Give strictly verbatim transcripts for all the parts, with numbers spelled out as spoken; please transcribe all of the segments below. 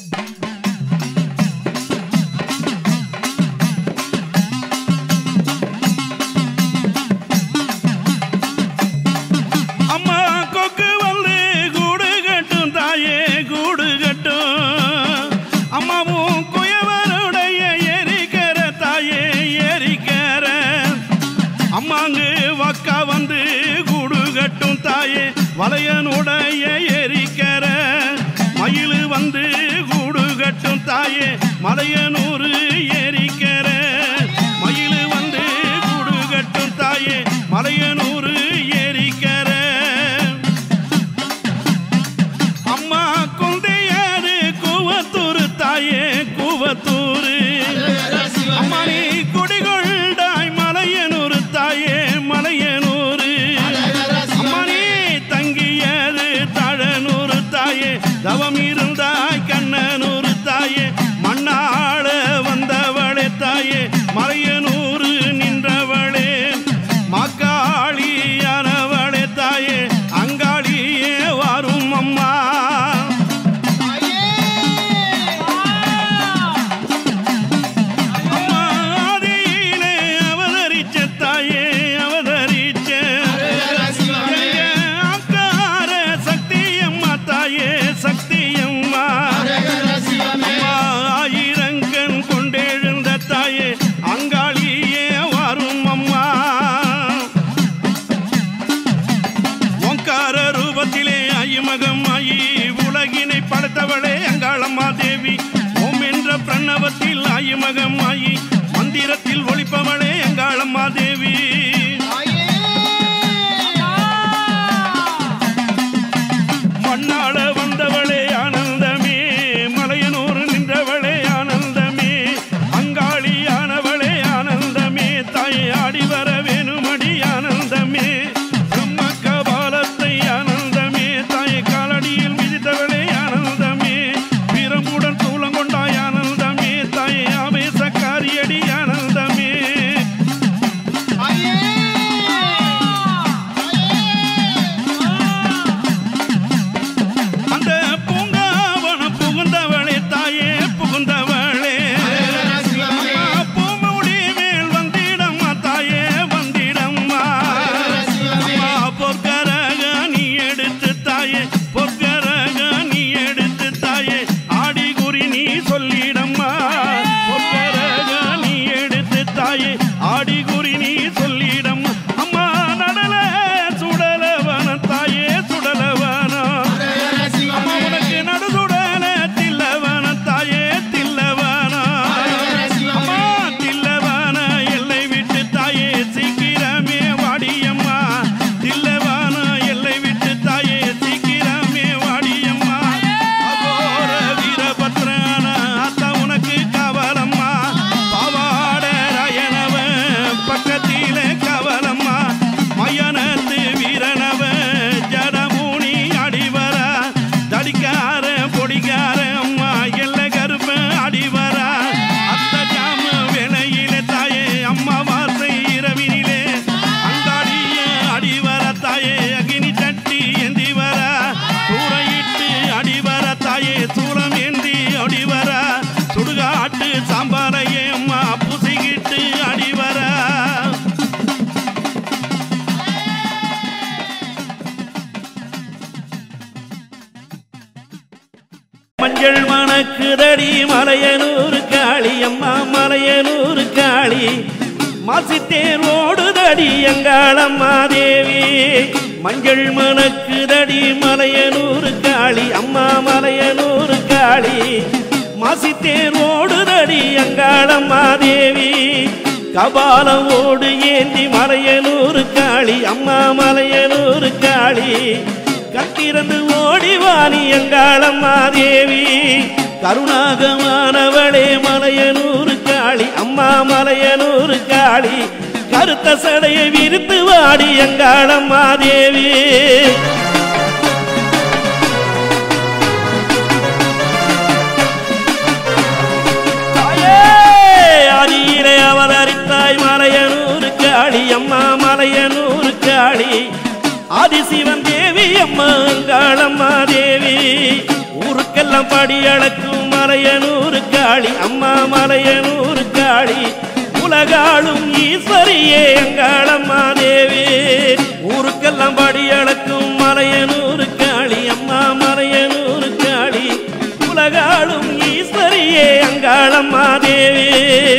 வளையனுடைய எரிக்கர மயிலு வந்து கூடு கட்டும் தாயே மலையனூறு எரிக்கர மயிலு வந்து கூடு கட்டும் தாயே மலையனூறு எரிக்கர அம்மா கொந்தையாரு கூவத்தூரு தாயே கூவத்தூரு அம்மா நீ குடிகொண்டாய் மலையனூறு தாயே மலையனூரு தவம் இருந்தாய் கண்ணனூறு தாயே மண்ணாள வந்தவளே தாயே மலையனூறு நின்றவளே மக்காளியானவளே தாயே அங்காளியே வரும் அம்மா அம்மா ஆதியிலே அவதரிச்ச தாயே அவதரிச்ச அங்கார சக்தி அம்மா தாயே சக்தி அம்மா அம்மா ஆயிரங்கண் கொண்டெழுந்த தாயே அங்காளியே வரும் அம்மா ஓங்கார ரூபத்திலே ஐமகம் ஆயி உலகினை படைத்தவளே அங்காளம்மா தேவி ஓம் என்ற பிரணவத்தில் ஐமகம் ஆயி மந்திரத்தில் ஒளிப்பவளே அங்காளம்மா தேவி மண்ணாள வந்தவளே ஆனந்தமே மலையனூர் நின்றவளே ஆனந்தமே அங்காளியானவளே ஆனந்தமே தாயே ஆடி வர வேணுமடி ஆனந்தமே பிரம்ம கபாலத்தை ஆனந்தமே தாயே காலடியில் மிதித்தவளே ஆனந்தமே வீரமுடன் தூளங்கொண்டாய் ஆனந்தமே தாயே ஆவேசக்காரியடி ஆனந்தமே ஆடிகுறி நீ சொல்லிடம் அம்மா நடல சுடலவன தாயே சுடலவன அம்மா உனக்கு நடுசுடல தில்லவன தாயே தில்லவன அம்மா தில்லவன எல்லை விட்டு தாயே சீக்கிரமே வாடியம்மா தில்லவன எல்லை விட்டு தாயே சீக்கிரமே வாடியம்மா அகோர வீரபத்ரன அத்தா உனக்கு காவலம்மா பாவாட ராயனவ பக்கத்திலே கவலம்மா மயனத்து வீரனவ ஜடமூனி அடிவர தடிக்கார பொடிக்கார அம்மா எல்ல கருப்ப அடிவர அத்த ஜாம வேளையிலே தாயே அம்மா வாசை இரவினிலே அங்காடிய அடிவர தாயே அகினி சட்டி ஏந்தி வர சூறையிட்டு அடிவர தாயே சூரம் ஏந்தி அடிவர சுடுகாட்டு சாம்பாரையே அம்மா புசிக்கிட்டு அடிவர மஞ்சள் மணக்குதடி மலையனூர் காளி அம்மா மலையனூர் காளி மாசித்தேர் ஓடுதடி அங்காளம்மா தேவி மஞ்சள் மணக்குதடி மலையனூர் காளி அம்மா மலையனூர் காளி மாசித்தேர் ஓடுதடி அங்காளம்மா தேவி கபாலம் ஓடு ஏந்தி மலையனூர் காளி அம்மா மலையனூர் காளி கட்டிறந்து ஓடிவாணி அங்காளம்மா தேவி கருணாகமானவளே மலையனூர் காளி அம்மா மலையனூர் காளி கருத்த சடையை விரித்து வாடி அங்காளம்மா தேவி ஆதியிலே அவதரித்தாய் மலையனூர் காளி அம்மா மலையனூர் காளி ஆதிசிவன் தேவி அம்மா அங்காளம்மா தேவி ஊருக்கெல்லாம் படி அளக்கும் மலையனூர் காளி அம்மா மலையனூர் காளி உலகாளும் ஈஸ்வரியே அங்காளம்மா தேவி ஊருக்கெல்லாம் படி அளக்கும் மலையனூர் காளி அம்மா மலையனூர் காளி உலகாளும் ஈஸ்வரியே அங்காளம்மா தேவி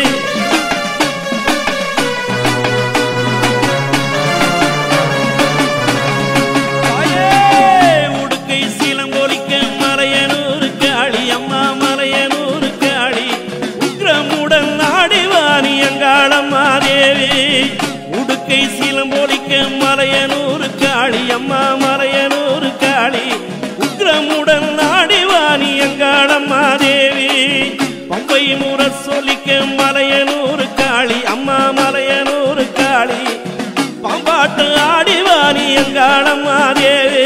உடுக்கை சீலம்போலிக்க மலையனூர் காளி அம்மா மலையனூர் காளி உக்ரமுடன் நாடிவாணி அங்காளம்மா தேவி பம்பை முற சொல்லிக்க மலையனூர் காளி அம்மா மலையனூர் காளி பம்பாட்டு ஆடிவாணி அங்காளம்மா தேவி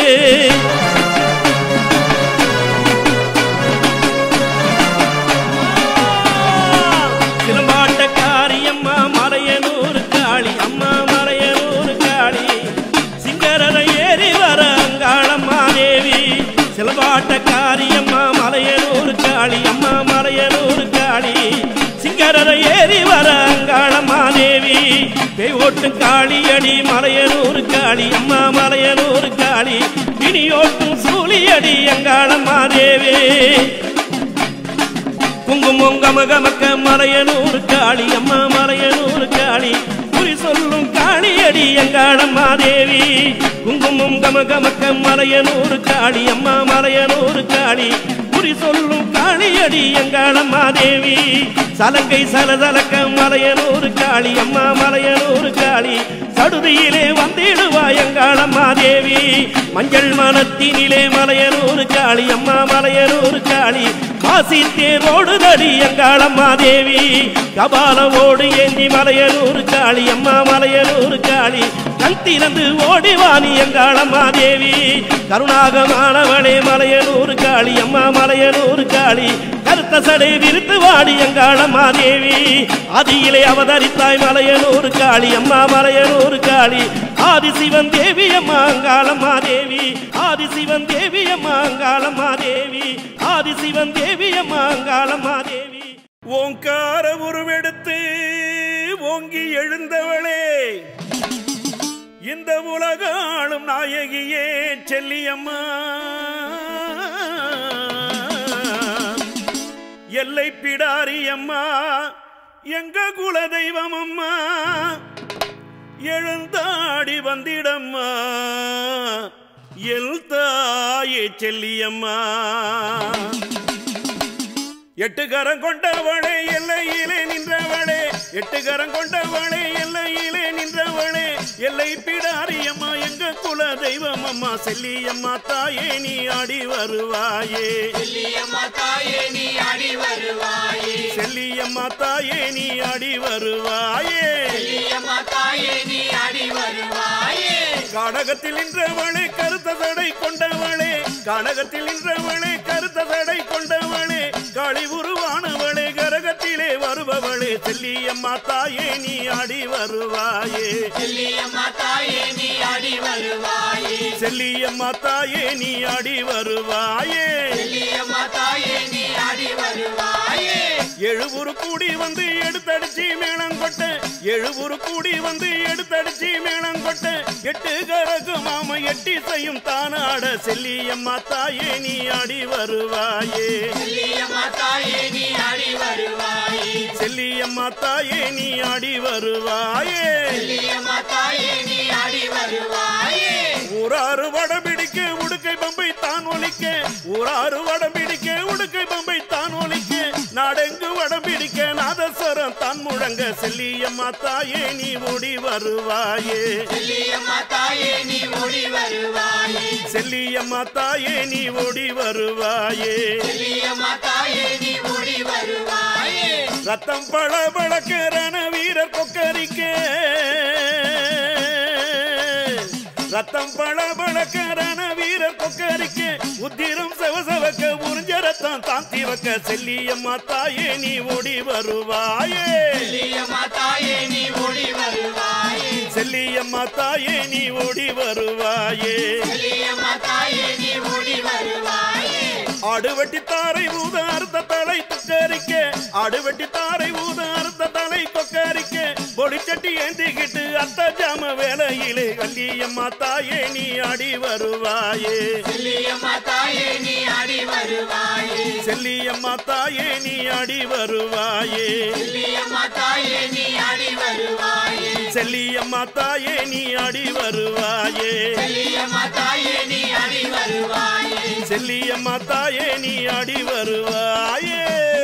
சிலம்பாட்டக்காரியம்மா மலையனூர் காளி அம்மா மலையனூர் காளி சிங்கரரை ஏறி வர அங்காளம்மா தேவி பேய் ஓட்டும் காளியடி மலையனூர் காளி அம்மா மலையனூர் காளி பிணியோட்டும் சூழியடி அங்காளம்மா தேவி குங்குமம் கமகமக்க மலையனூர் காளி அம்மா மலையனூர் காளி குறி சொல்லும் காளியடி அங்காளம்மா தேவி குங்குமம் கமகமக்க மலையனூர் காளி அம்மா மலையனூர் காளி குறி சொல்லும் காளியடி அங்காளம்மா தேவி சலங்கை சலசலக்க மலையனூர் காளி அம்மா மலையனூர் காளி சடுதியிலே வந்திடுவாய் அங்காளம்மா தேவி மஞ்சள் மனத்தினிலே மலையனூர் காளி அம்மா மலையனூர் காளி காசி தேரோடு தடி அங்காளம்மா தேவி கபாலவோடு ஏந்தி மலையனூர் காளி அம்மா மலையனூர் காளி கண் திறந்து ஓடிவாணி அங்காளம்மா தேவி கருணாகமானவளே மலையனூர் காளி அம்மா மலையனூர் காளி கருத்த சடை விரித்து வாடி அங்காளம்மா தேவி ஆதியிலே அவதரித்தாய் மலையனூர் காளி அம்மா மலையனூர் காளி ஆதிசிவன் தேவி அம்மா அங்காளம்மா தேவி ஆதிசிவன் தேவி அம்மா அங்காளம்மா தேவி ஆதிசிவன் தேவி அம்மா அங்காளம்மா தேவி ஓங்கார உருவெடுத்து ஓங்கி எழுந்தவளே இந்த உலகாளும் நாயகியே செல்லியம்மா எல்லை பிடாரி அம்மா எங்க குல தெய்வம் அம்மா எழுந்தாடி வந்திடம்மா எல் தாயே செல்லியம்மா எட்டு கரம் கொண்டவளே எல்லையிலே நின்றவளே எட்டு கரம் கொண்டவளே எல்லையிலே நின்றவளே எல்லை பிடாரியம்மா எங்க குல தெய்வம் அம்மா செல்லியம்மா தாயே நீ ஆடி வருவாயே செல்லியம்மா தாயே நீ ஆடி வருவாயே செல்லியம்மா தாயே நீ ஆடி வருவாயே செல்லியம்மா தாயே நீ ஆடி வருவாயே காடகத்தில் நின்றவளே கருத்த சடை கொண்டவளே காடகத்தில் நின்றவளே கருத்த சடை கொண்டவளே காளி உருவானவளே கரகத்திலே வருபவளே செல்லியம்மா தாயே நீ ஆடி வருவாயே செல்லியம்மா தாயே நீ ஆடி வருவாயே செல்லியம்மா தாயே நீ ஆடி வருவாயே செல்லியம்மா தாயே நீ ஆடி வருவாயே எழுபுரு கூடி வந்து எடுத்தடிச்சு மேளம் கொட்ட எழுபுரு கூடி வந்து எடுத்தடிச்சு மேளம் கொட்ட எட்டு கரகு மாம எட்டி செய்யும் தானாட செல்லியம்மா தாயே நீ ஆடி வருவாயே செல்லியம்மா தாயே நீ ஆடி வருவாயே செல்லியம்மா தாயே நீ ஆடி வருவாயே செல்லியம்மா தாயே நீ ஆடி வருவாயே ஊராறு வடம் பிடிக்க உடுக்கை பம்பை தான் ஒலிக்க ஊராறு வடம் பிடிக்க உடுக்கை பம்பை தான் ஒலிக்க நாடெங்கு வடம் பிடிக்க நாதஸ்வரம் தான் முழங்க செல்லியம்மா தாயே நீ ஓடி வருவாயே செல்லியம்மா தாயே நீ ஓடி வருவாயே செல்லியம்மா தாயே நீ ஓடி வருவாயே செல்லியம்மா தாயே நீ ஓடி வருவாயே ரத்தம் பழ பழக்கரண வீரர் கொக்கரிக்க ரத்தம் பழ பழக்கரண வீரர் கொக்கரிக்க உத்திரம் செவசவக்க உறிஞ்ச ரத்தம் தாந்தி வைக்க செல்லியம்மா தாயே நீ ஓடி வருவாயே செல்லியம்மா தாயே நீ ஓடி வருவாயே செல்லியம்மா தாயே நீ ஓடி வருவாயே செல்லியம்மா தாயே நீ ஓடி வருவாயே ஆடுவட்டி தாரை ஊத அர்த்த தலை ஆடு வெட்டி தாரை ஊத அறுத்த தலை கொக்கரிக்க பொடிச்சட்டி ஏந்திக்கிட்டு அத்த ஜாம வேலையிலே வள்ளியம்மா தாயே நீ ஆடி வருவாயே செல்லியம்மா தாயே நீ ஆடி வருவாயே செல்லியம்மா தாயே நீ ஆடி வருவாயே செல்லியம்மா தாயே நீ ஆடி வருவாயே செல்லியம்மா தாயே நீ ஆடி வருவாயே செல்லியம்மா தாயே நீ ஆடி வருவாயே செல்லியம்மா தாயே நீ ஆடி வருவாயே